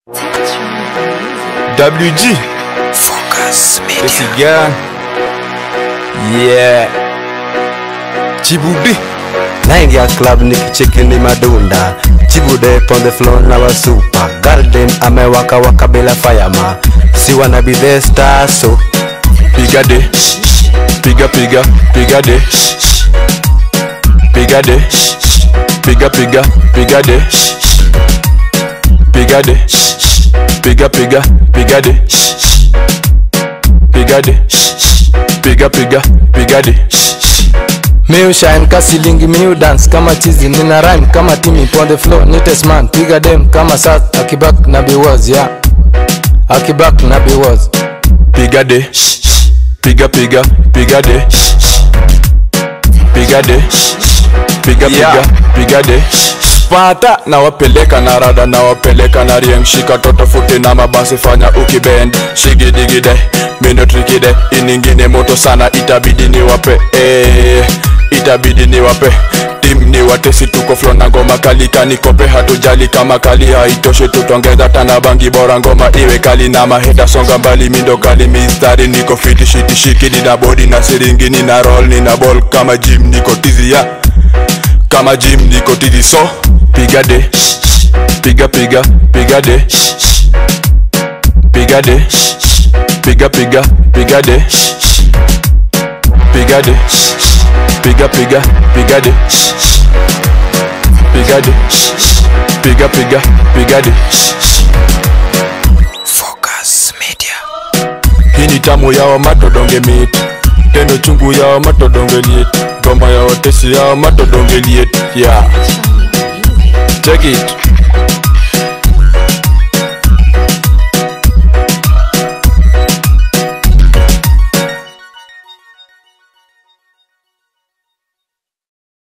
WG Focus Media. esse guy, yeah, Chibude. Naingia club nikicheki ni madunda, Chibude on the floor na wa super. Girl dem amewaka waka bila fireman. Si wanna be the star so Piga de, piga piga, piga de, piga de, piga piga, piga de, piga de, piga piga, piga de, piga de, piga piga, piga de. Miu shine ka silingi, miu dance kama chizi, nina rhyme kama Timmy on the floor, nitest man, piga dem kama sat, akibak na biwaz, yeah, akibak na biwaz. Piga de, piga piga, piga de, piga de, piga piga, piga de. Pata na wapeleka na rada na wapeleka na rieng. Shika toto futi na mabasi fanya ukibend. Shigi digide, mindo trikide. Iningine moto sana itabidi ni wape, itabidi ni wape. Team ni watesi tuko flow na ngoma kali kanikope. Hatujali kama kali haitoshe tutongeza tana bangi bora ngoma iwe kali. Na maheta songa mbali mindo kali mistari. Niko fiti shiti shiki nina body na siringi nina roll nina ball. Kama gym niko tizi ya, kama gym niko tizi so. Piga de, piga piga, piga de, piga de, piga piga, piga de, piga de, piga piga, piga de, piga de, piga piga, piga de. Focus Media. Hii ni tamu yao matodonge meat, tendo chungu yao matodonge liet, goma yao tesi yao matodonge liet, yeah. Check it.